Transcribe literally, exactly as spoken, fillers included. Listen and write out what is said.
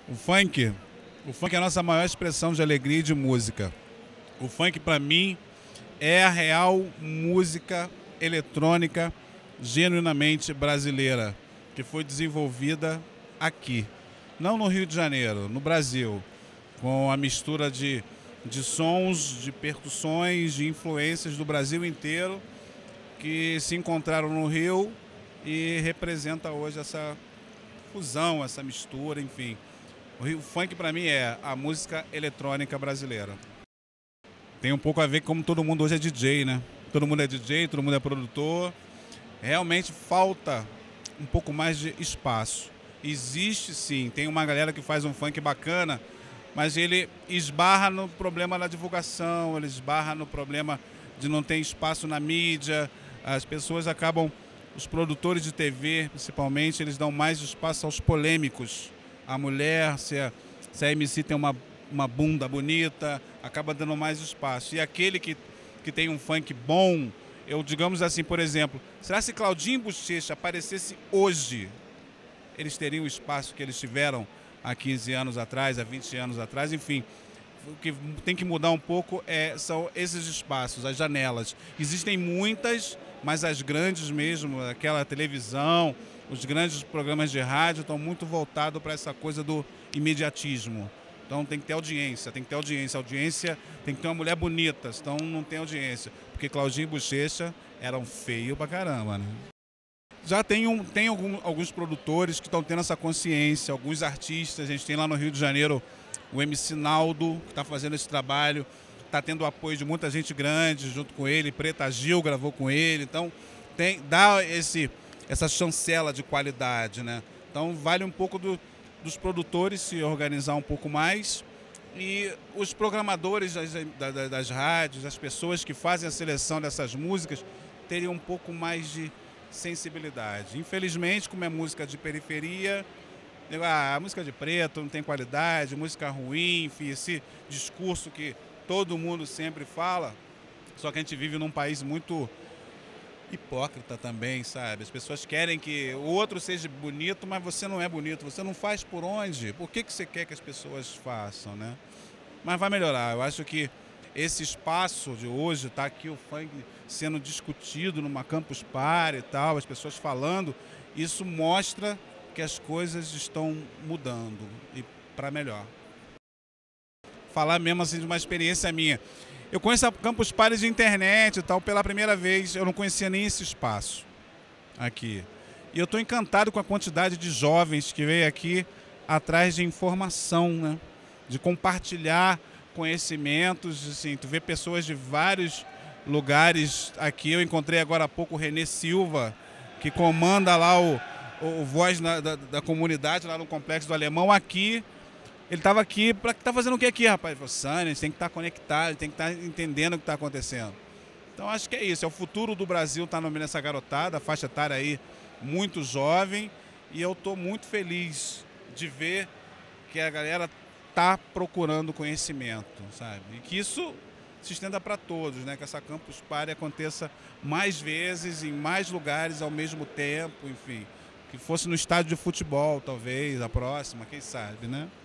O funk, o funk é a nossa maior expressão de alegria e de música. O funk, para mim, é a real música eletrônica genuinamente brasileira, que foi desenvolvida aqui, não no Rio de Janeiro, no Brasil, com a mistura de, de sons, de percussões, de influências do Brasil inteiro, que se encontraram no Rio e representa hoje essa fusão, essa mistura, enfim. O Rio- o funk para mim é a música eletrônica brasileira. Tem um pouco a ver com como todo mundo hoje é D J, né? Todo mundo é D J, todo mundo é produtor. Realmente falta um pouco mais de espaço. Existe sim, tem uma galera que faz um funk bacana, mas ele esbarra no problema da divulgação, ele esbarra no problema de não ter espaço na mídia. As pessoas acabam, os produtores de T V principalmente, eles dão mais espaço aos polêmicos. A mulher, se a, se a M C tem uma, uma bunda bonita, acaba dando mais espaço. E aquele que, que tem um funk bom, eu digamos assim, por exemplo, será se Claudinho e Buchecha aparecesse hoje, eles teriam o espaço que eles tiveram há quinze anos atrás, há vinte anos atrás, enfim. O que tem que mudar um pouco é, são esses espaços, as janelas. Existem muitas, mas as grandes mesmo, aquela televisão, os grandes programas de rádio estão muito voltados para essa coisa do imediatismo. Então tem que ter audiência, tem que ter audiência. Audiência tem que ter uma mulher bonita, senão não tem audiência. Porque Claudinho e Buchecha eram feios pra caramba, né? Já tem, um, tem algum, alguns produtores que estão tendo essa consciência, alguns artistas. A gente tem lá no Rio de Janeiro o M C Naldo, que está fazendo esse trabalho, está tendo o apoio de muita gente grande junto com ele. Preta Gil gravou com ele, então tem, dá esse, essa chancela de qualidade, né? Então vale um pouco do, dos produtores se organizar um pouco mais e os programadores das, das, das rádios, as pessoas que fazem a seleção dessas músicas, teriam um pouco mais de sensibilidade. Infelizmente, como é música de periferia, ah, a música de preto não tem qualidade, música ruim, enfim, esse discurso que todo mundo sempre fala, só que a gente vive num país muito hipócrita também, sabe? As pessoas querem que o outro seja bonito, mas você não é bonito, você não faz por onde? Por que que você quer que as pessoas façam, né? Mas vai melhorar, eu acho que esse espaço de hoje, tá aqui o funk sendo discutido numa campus party e tal, as pessoas falando, isso mostra que as coisas estão mudando e para melhor. Falar mesmo assim de uma experiência minha. Eu conheço a Campus Party de internet e tal pela primeira vez, eu não conhecia nem esse espaço aqui. E eu estou encantado com a quantidade de jovens que veio aqui atrás de informação, né? De compartilhar conhecimentos, assim, tu vê pessoas de vários lugares aqui. Eu encontrei agora há pouco o Renê Silva, que comanda lá o, o, o Voz na, da, da comunidade, lá no Complexo do Alemão, aqui. Ele estava aqui, para tá fazendo o que aqui, rapaz? Ele falou, Sânia, a gente tem que estar conectado, tem que estar entendendo o que está acontecendo. Então acho que é isso, é o futuro do Brasil, tá nessa garotada, a faixa etária aí muito jovem, e eu estou muito feliz de ver que a galera está procurando conhecimento, sabe? E que isso se estenda para todos, né? Que essa Campus Party aconteça mais vezes, em mais lugares ao mesmo tempo, enfim. Que fosse no estádio de futebol, talvez, a próxima, quem sabe, né?